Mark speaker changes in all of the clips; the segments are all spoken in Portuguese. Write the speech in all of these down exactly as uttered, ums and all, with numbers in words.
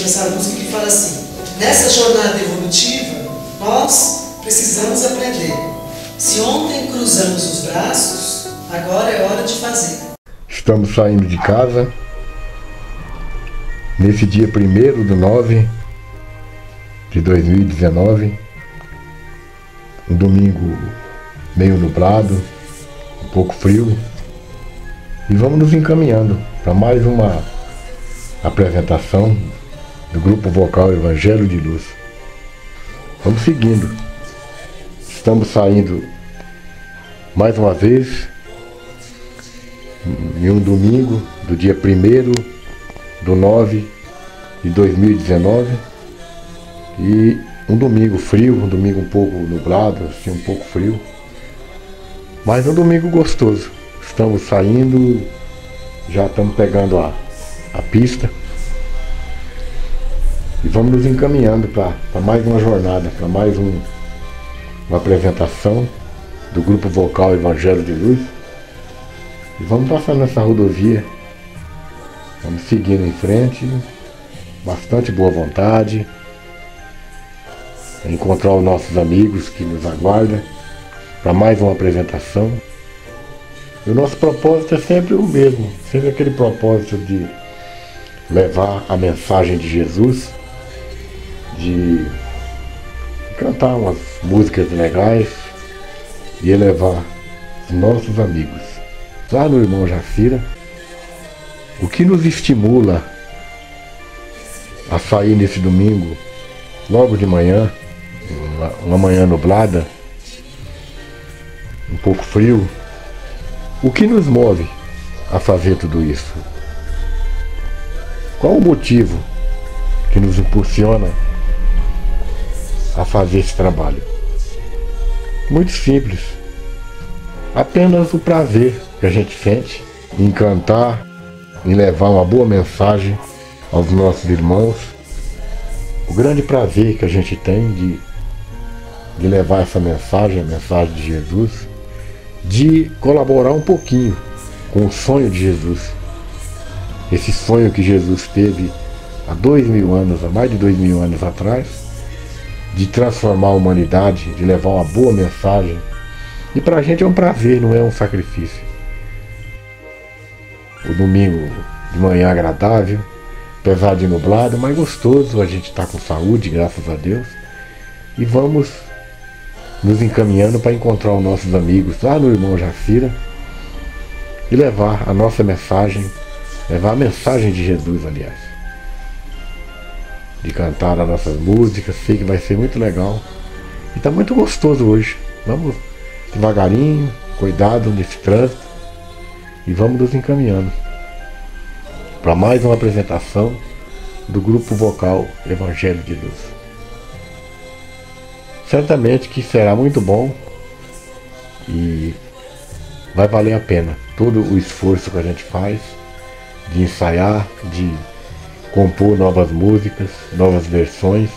Speaker 1: essa música que fala assim: nessa jornada evolutiva, nós precisamos aprender. Se ontem cruzamos os braços, agora é hora de fazer.
Speaker 2: Estamos saindo de casa nesse dia primeiro de nove de dois mil e dezenove, um domingo meio nublado, um pouco frio, e vamos nos encaminhando para mais uma apresentação do grupo vocal Evangelho de Luz. Vamos seguindo. Estamos saindo mais uma vez em um domingo do dia primeiro do nove de dois mil e dezenove, e um domingo frio, um domingo um pouco nublado, assim, um pouco frio, mas um domingo gostoso. Estamos saindo, já estamos pegando a, a pista e vamos nos encaminhando para mais uma jornada, para mais um, uma apresentação do grupo vocal Evangelho de Luz. E vamos passando nessa rodovia, vamos seguindo em frente, bastante boa vontade, encontrar os nossos amigos que nos aguardam para mais uma apresentação. E o nosso propósito é sempre o mesmo, sempre aquele propósito de levar a mensagem de Jesus, de cantar umas músicas legais e elevar os nossos amigos. Lá no Irmão Jacira, o que nos estimula a sair nesse domingo, logo de manhã, uma, uma manhã nublada, um pouco frio, o que nos move a fazer tudo isso? Qual o motivo que nos impulsiona a fazer esse trabalho? Muito simples. Apenas o prazer que a gente sente em cantar, em levar uma boa mensagem aos nossos irmãos. O grande prazer que a gente tem de, de levar essa mensagem, a mensagem de Jesus, de colaborar um pouquinho com o sonho de Jesus. Esse sonho que Jesus teve há dois mil anos, há mais de dois mil anos atrás, de transformar a humanidade, de levar uma boa mensagem. E pra gente é um prazer, não é um sacrifício. O domingo de manhã agradável, apesar de nublado, mas gostoso, a gente está com saúde, graças a Deus. E vamos nos encaminhando para encontrar os nossos amigos lá no Irmão Jacira e levar a nossa mensagem, levar a mensagem de Jesus, aliás. De cantar as nossas músicas, sei que vai ser muito legal. E está muito gostoso hoje. Vamos devagarinho, cuidado nesse trânsito, e vamos nos encaminhando para mais uma apresentação do grupo vocal Evangelho de Luz. Certamente que será muito bom e vai valer a pena todo o esforço que a gente faz de ensaiar, de compor novas músicas, novas versões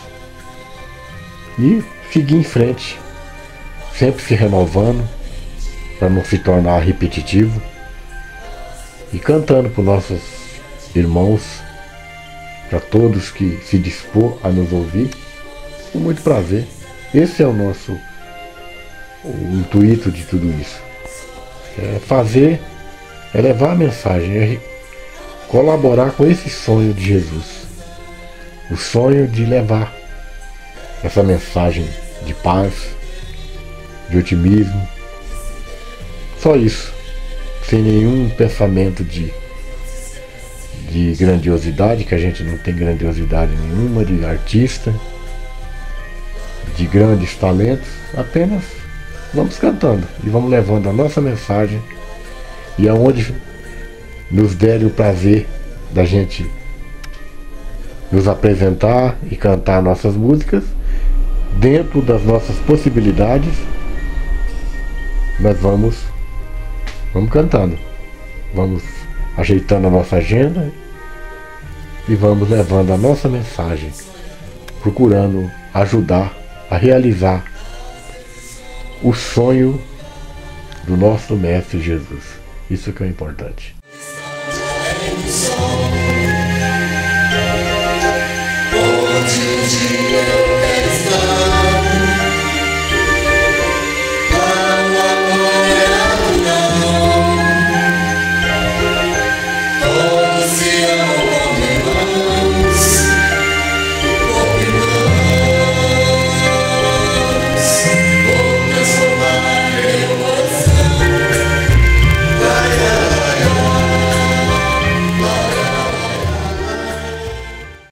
Speaker 2: e seguir em frente, sempre se renovando para não se tornar repetitivo e cantando para os nossos irmãos, para todos que se dispor a nos ouvir, com muito prazer. Esse é o nosso o intuito de tudo isso. É fazer, é levar a mensagem, é colaborar com esse sonho de Jesus. O sonho de levar essa mensagem de paz, de otimismo. Só isso. Sem nenhum pensamento de, de grandiosidade, que a gente não tem grandiosidade nenhuma, de artista, de grandes talentos. Apenas vamos cantando e vamos levando a nossa mensagem, e aonde nos der o prazer da gente nos apresentar e cantar nossas músicas, dentro das nossas possibilidades, nós vamos, vamos cantando, vamos ajeitando a nossa agenda e vamos levando a nossa mensagem, procurando ajudar a realizar o sonho do nosso Mestre Jesus. Isso que é importante.
Speaker 1: dia.